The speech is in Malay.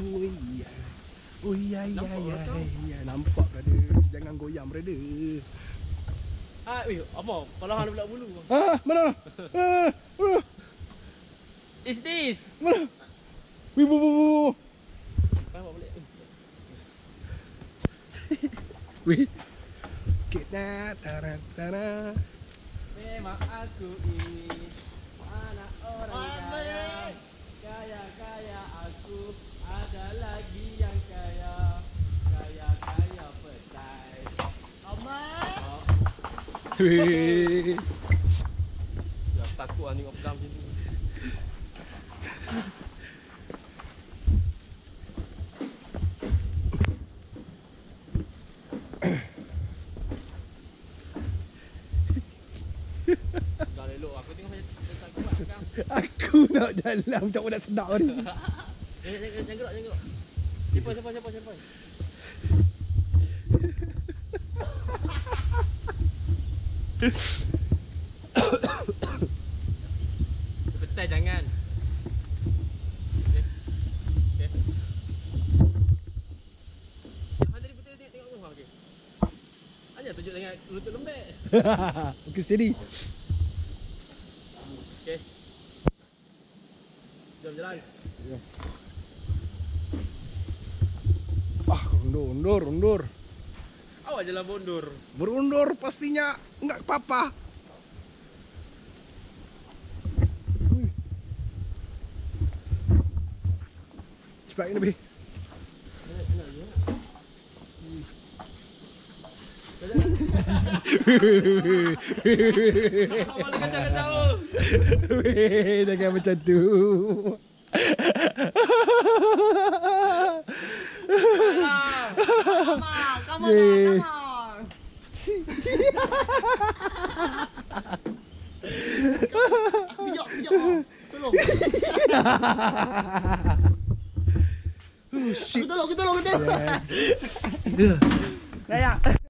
Oh ya. Nampak brother. Jangan goyang brother. Apa? Kalau hang pula bulu. Mana? Is this? Mana? Bu. Bawa balik. Wih. Kita tara. Memang aku ini anak orang kaya. Kaya aku, ada lagi yang kaya. Kaya petai. Amat. Wih. Ya takut ani opdam sini. Dah elok aku tengok saya tak kuat kan. Aku nak jalan macam nak sedap ni. Jangan gerak. Siapa. Betul jangan. Okey. Jangan tadi betul tengok rumah okey. Hanya tunjuk dengan lutut lembek. Okey steady. Okey. Jom jalan. Ya. Undur. Awak jalan bondur. Berundur pastinya enggak apa-apa. Cepat ini lebih. Awak kacau-kacau. Jangan macam tu. Come on. Bijak. Tolong. Oh shit. Tolong. Yeah. Kayak.